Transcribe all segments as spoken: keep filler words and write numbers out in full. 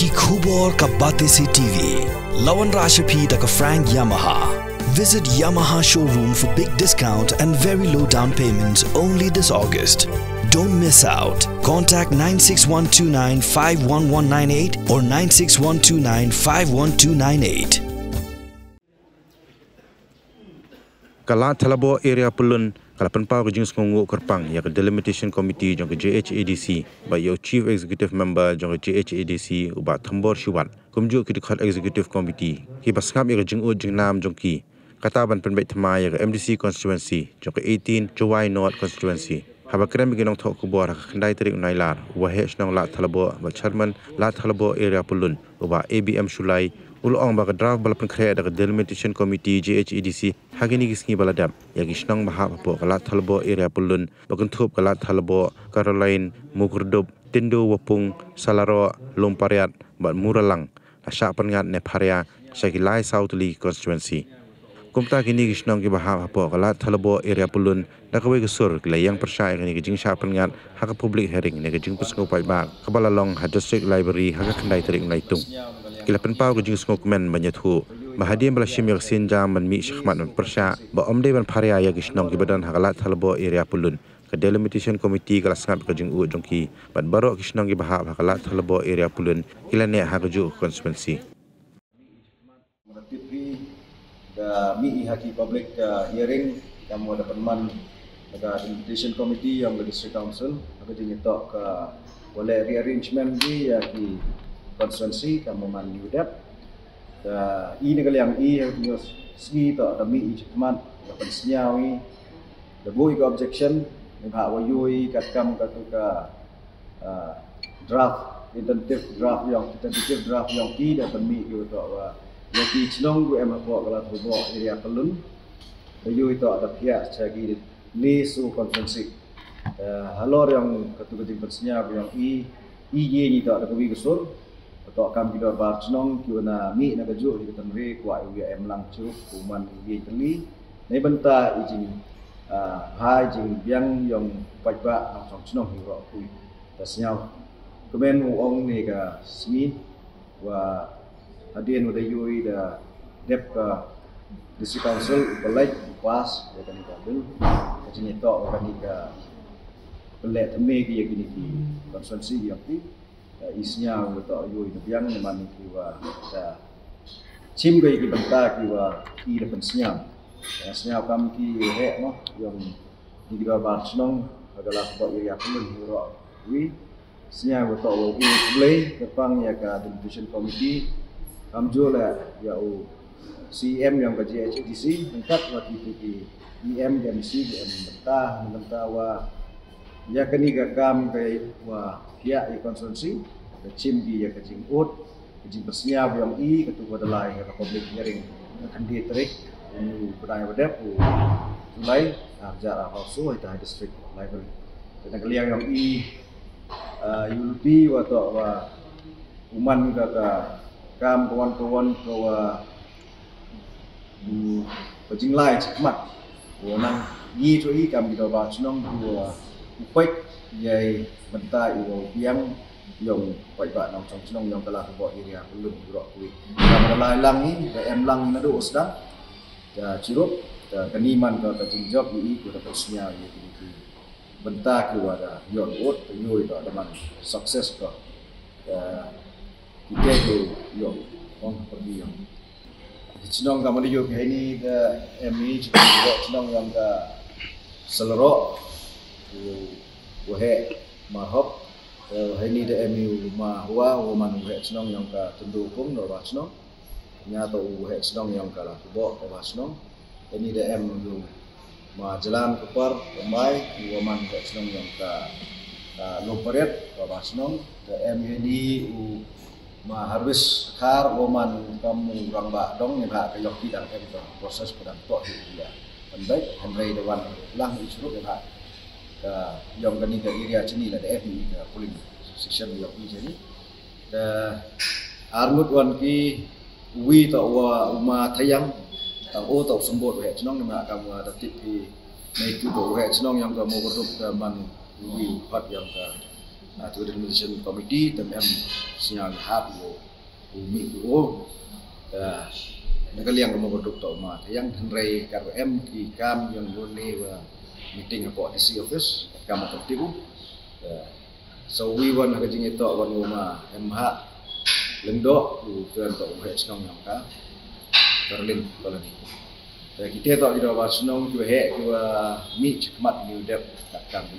Ki khubor ka bate se T V. Lawan Rashapi da ka Frank Yamaha. Visit Yamaha showroom for big discount and very low down payments only this August. Don't miss out. Contact nine six one two nine five one one nine eight or nine six one two nine five one two nine eight. Kala Thalabo area Pulun kalapan pau ke jings ngongo kerpang ya ke delimitation committee jong ke J H A D C ba yo chief executive member jong ke J H A D C uba thambor shuwan kumju ki dikhat executive committee ki baskam ya ke jing u jing nam jong ki kata ban pen bai thama ya ke M D C constituency jong ke eighteen Chowai North constituency haba krem gi nong thok ku bor khandai tarik nai lar wa he snong la Thalabo ba chairman la Thalabo area Pulun uba A B M Shulai ul ong ba draft balapan khre da delimitation committee J H A D C hagini gisngi baladam ya gisnong maha po kala Thalabo area Pulun bakun thup kala Thalabo Caroline Mukurdub Tindo Wapung Salaro Lompariat ba Muralang asya pangat ne pharia Sakilai Southly constituency kumta kini gisnong gi baha po kala Thalabo area Pulun da kawe gesur layang persai ngini gijing sya pangat hak public hearing ne gijing pusngo pai ba kabalalong ha district library hak khandai tarik naitung kila penpau ke jings ngokmen banyathu bahadiam bala shim yak sinja man mi shkhmat man persha ba omde ban pharia ya gisnong ki badan hakalat Thalabo area Pulun ke delimitation committee kala sangat ke jing u jongki ban baro gisnong ki baha hakalat Thalabo area Pulun kila ne ha keju constituency da mi haki public hearing kamu ada perman da delimitation committee yang di district council aku jing tok ke boleh rearrangement di ya ki constituency kamu man yudap da i negal yang i harus segi to da mi cekmat da pensiawi da boy go objection ni ha wayui kat kam kat ka draft tentative draft yang tentative draft yang ki da mi go to wa yang ki chlong go em ko kala bo area Pulun da yui to da pia sagi ni su constituency halor yang ketua tim pensiawi yang i i ye ni to da ko wi gesur atau kami kita barchnong kiwana mi na gaju kita mre kwa wi em lang chu kuman wi teli nei banta ijing hai jing biang yong pajba nong chong chnong hi ro kui tasnyao kemen ong ni ka smi wa adien udah yui da dep ka district council balai pas ya kan ka bil kajini to kan ka pelet me ki gini ki konsensi yang ti isnya untuk yui biang memang kiwa da chim gai ki banta kiwa ki da pensnya snya kam ki he no yang di ga barchnong adalah sebab area Pulun ro wi snya untuk wi play kepang ya ka delimitation committee kam jola ya u C M yang ka J H A D C lengkap waktu itu ki E M dan C M benta benta wa ya kani ga kam kai wa pihak di konstitusi kecim di ya kecing ut kecing bersiap yang i ketua dalai ya public hearing akan diterik ini budaya wadap mulai arja hausu itu district library dan kalian yang i yulpi atau wa uman ka kam kawan-kawan kawa bu kecing lai cekmat wanang yi tu i kam kita ba chnong dua upek yai benta iwo biang yang baik pak nong chong chnong yang telah buat area Pulun ro kui dalam lai lang ni da em lang na do sedang da cirup da keniman ka ka jingjok i ku da pesnya ye ki benta keluar da yon ot yoi da man sukses ka da kita tu yo ong pergi yang chnong ka mali yo ke ni da em ni chnong yang ka selero ku he mahop hari ni da M U ma hua woman he chnong yang ka tendu pung do ba chnong nya to he chnong yang ka la bo ba chnong ini da M U ma jalan kepar mai woman he chnong yang ka lomparet ba chnong da M U ni u ma harus kar woman kamu orang ba dong ni ba ka yok ti dang em proses pedang to dia baik Henry Dewan lang isru ba yang kini ke area sini lah D F I ke polling section yang ini jadi armut wan ki wi to wa uma thayang tang o to sembot he chnong na kam wa ta tip ki nei tu to he chnong yang ka mo ko ke man wi pat yang ka atau Delimitation Committee tem em sinyal hab wo umi wo nak liang kamu berduk tau mah yang henry kar em ki kam yang boleh meeting apa D C office kamu tertibu so we want nak jing itu wan rumah em ha lendok tu tuan tau he senong yang ka Berlin koloni kita tak kira apa senong tu he tu mi cekmat new dep kat kami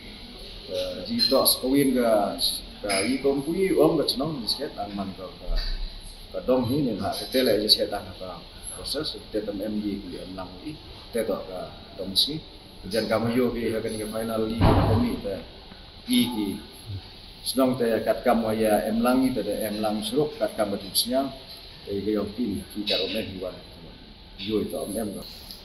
jika sekawin ke ke ikom kui om ke senong disket aman ke ke dong hi ni ha kita le disket tak apa proses kita tem M G ku em lang i kita tak ke dong si jan kamu yo ki ha ke final li kami te i ki senong te kat kamu ya em lang i te em lang suruk kat kamu disnya te ke yo pin ki ka om ni wan yo itu om em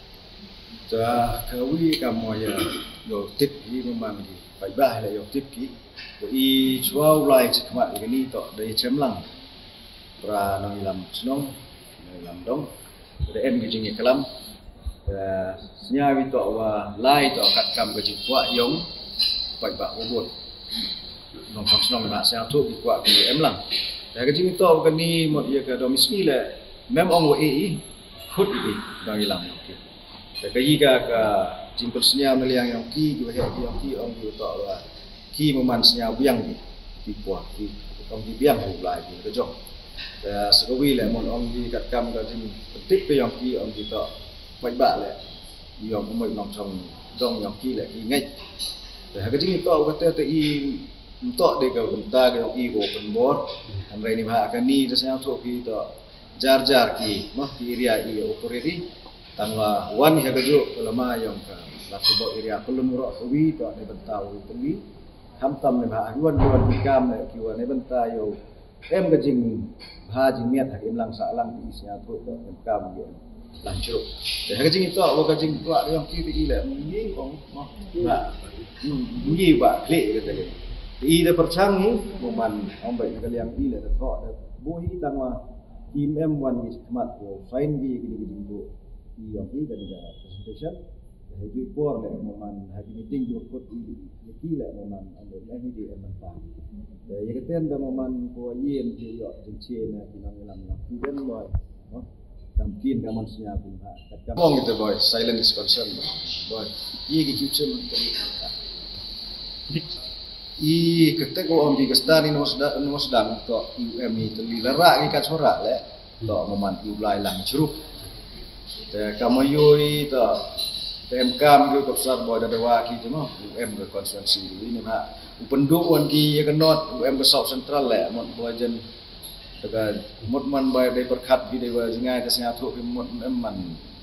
ta kawi kamu ya yo tip hi memang di phải ba là yêu tiếp kỹ i chúa lại chỉ các bạn cái này tọ đây chém lăng và nó làm nông làm đông để em cái chuyện này lắm nhà vi tọ và lai tọ cắt cầm cái chuyện quá giống phải ba vô buồn nó không nông là sẽ thuốc bị quá cái em lăng để cái chuyện tọ cái này một việc cái domis này là mem ông của ý hút đi đang làm để cái gì cả cả jingkul senyap meliang yang ki juga hek yang ki ong ki tok la ki meman senyap biang ki ki puah ki ong ki biang hu lai ki ke jong da sekawi le mon ong ki kat kam ka jing petik pe yang ki ong ki tok baik ba le yang ko moi nong chong dong yang ki le ki ngai da ka jing tok ka te te i tok de ka bentar ka yang ki go pen bor amrai ni ba ka ni da senyap thok ki tok jar jar ki mah ki ria i operate tanwa wan he gajo lama yang ka la tubo area pelun ro wi to ne bantau wi ham tam ne ba wan wan ki kam ne ki wan ne banta yo em ga jing ha jing miat ha em lang sa lang di sia tho to em kam yo lang chro de ha jing to wa ga jing to yang ki ti le ni kong mo ba ni ba kle ga te i de perchang ni moman om bai ga liang i le de tho de bo hi tangwa tim em wan ni smat ko fine bi gi gi jing bo yang ini kan ada presentation, hari por le momen hari meeting dua kot ini, jadi le momen ada lagi di empat. Jadi kita ada momen ko yen di yo jencen na pinang lam lam. Kemudian boy, no, kamkin kaman senyap pun ha. Ngomong gitu boy, silent is concern boy. Iya gitu cuma I ketek ko om di kestani no sedang no sedang to U M I teli lerak ikat sorak le. To momen ulai lang ceruk. Te kamu yoi ta tem kam go kapsar boy da dewa ki cuma U M ke konstituensi ini ha upenduk wan ki ya kenot U M ke South Central le mon boy jen daga mot man boy dai berkat ki dewa jingai ke snya thu ki mot man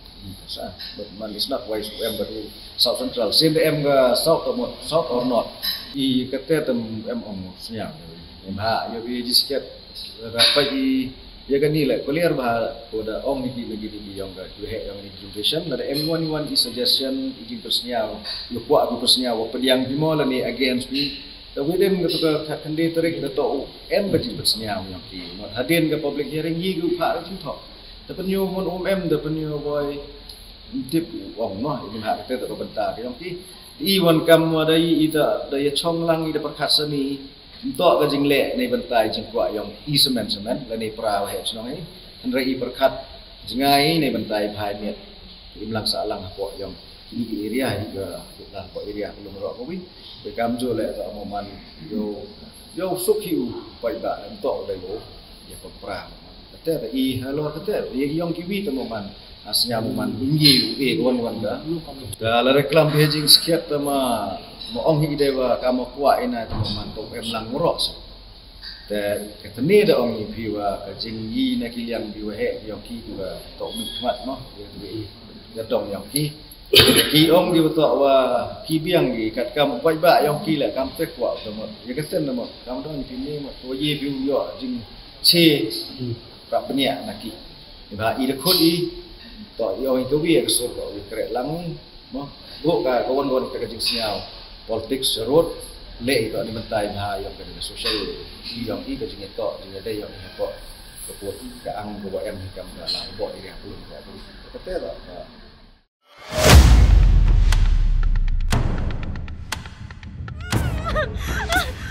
sa mot man is not wise U M ke South Central sim de em ke South or mot South or not i kete tem em ong snya em ha yo bi disket rapat i ya kan ni lah clear bah pada om ni lagi di yang ga tu he yang implementation ada M one one is suggestion izin persniaw lu kuat tu persniaw pediang bimo la ni against me the within ke ke candidate ke to M bagi persniaw yang ki hadin ke public hearing yi gu pha jing tho ta penyu mon om M da penyu boy tip ong no ini ha kita tak bentar yang ki i wan kam wa dai ita dai chong lang i da perkat seni untuk ke jing le nei bentai jing kwa yang i semen semen la nei pra he snong ai andre i perkat jingai nei bentai bhai miet im lang sa lang po yang ini ki area hi ga la po area belum ro ko wi be kam jo le ta mo man yo yo suk hiu pai ba untuk dai go ya ko pra te ta i halo te ye yang ki wi ta mo man asnya mo man ingi e gon gon da da la reklam paging skiat ta ma mo ong hi dewa kamu kuat ina tu mantuk em lang ngurok te keteni da ong hi piwa ka jing yi na ki liang biwa he yang ki tu ba to mi khmat no ya dong yang ki ki ong di to wa ki biang gi kat kam pai ba yang ki la kam te kwa to mo ya ka sen mo kam dong ki ni mo to ye biu yo jing che pra pnia na ki ba i de khot i to yo i to wi ka so to kre lang mo bo ka kawan kawan ka jing siau politics serut le itu ni mentai bah yang ke social yang i ke jing to jing ada yang ko ko ka ang ko em kam la bo area pun ka kata tak